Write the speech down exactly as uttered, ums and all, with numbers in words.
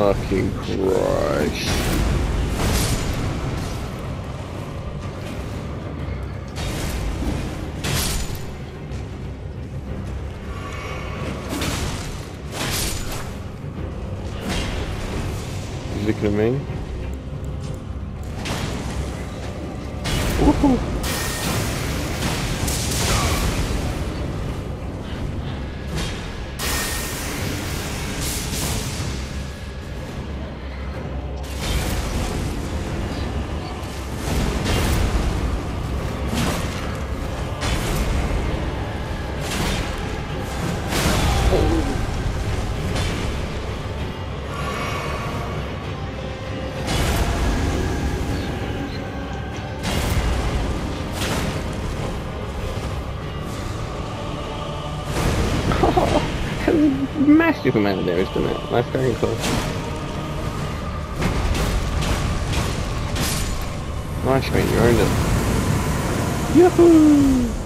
fucking Christ. He's looking at me. Woohoo! Massive amount of damage to that. That's very close. Nice, mate, you earned it. Yahoo!